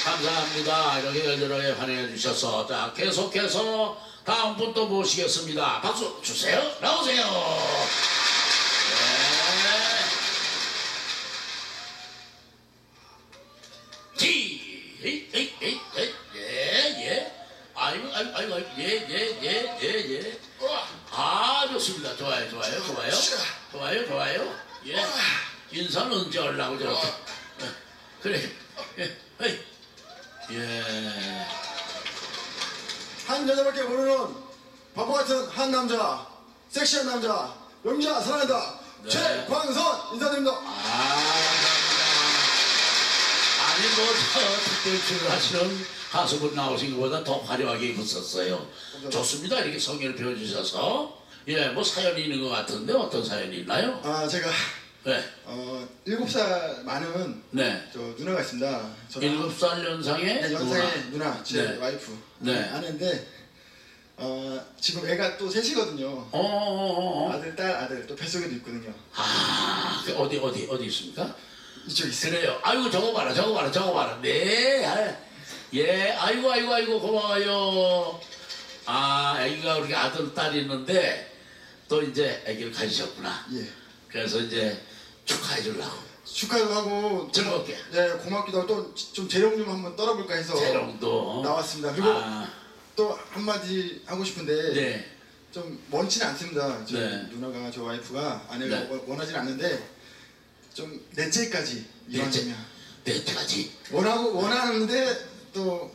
감사합니다. 이렇게 열렬하게 환영해 주셔서. 자, 계속해서 다음 분 또 모시겠습니다. 박수 주세요. 나오세요. 예. 아이고, 예. 아, 좋습니다. 좋아요. 예. 인사는 언제 하려고 저렇게. 그래. 예. 한 여자밖에 모르는 바보 같은 한 남자, 섹시한 남자, 영자 사랑한다. 네. 최광선 인사드립니다. 아니 특별 출연하시는 가수분 나오신 것보다 더 화려하게 입었었어요. 좋습니다. 이렇게 성의를 표해주셔서. 예, 뭐 사연이 있는 것 같은데 어떤 사연이 있나요? 제가 네. 7살 많은 네. 저 누나가 있습니다. 7살 연상의 네, 연상의 누나, 제 네. 와이프. 네. 아는데 지금 애가 또 셋이거든요. 아들, 딸, 아들 또 뱃속에도 있거든요. 어디 있습니까? 이쪽 있어요. 그래요. 아이고 저거 봐라. 네. 예. 아이고 고마워요. 애기가 우리 아들 딸이 있는데 또 이제 애기를 가지셨구나. 예. 그래서 이제 축하해 주려고. 축하도 하고 즐겁게. 네, 고맙기도 하고 또 좀 재롱 좀 한번 떨어볼까 해서 재롱도 나왔습니다. 그리고 또 한마디 하고 싶은데 네. 좀 원치는 않습니다. 저 네. 누나가, 저 와이프가 아내가 네. 원하진 않는데 좀 넷째까지 이왕이면 넷째까지 원하는데 또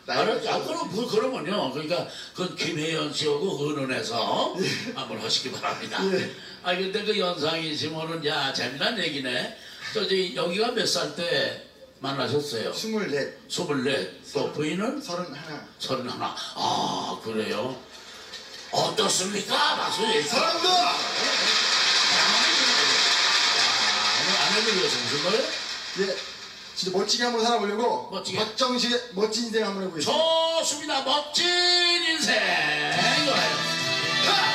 그러면요. 그러니까 그 김혜연 씨하고 의논해서 한번 하시기 바랍니다. 예. 근데 그 연상이시면은 재미난 얘기네. 여기가 몇 살 때 만나셨어요? 24. 또 부인은? 31. 그래요? 어떻습니까? 박수 사랑합니다. 아내를 위해서 무슨 거예요? 예, 진짜 멋지게 한번 살아보려고 멋지게? 박정식의 멋진 인생 한번 해보겠습니다. 좋습니다. 멋진 인생. 좋아요.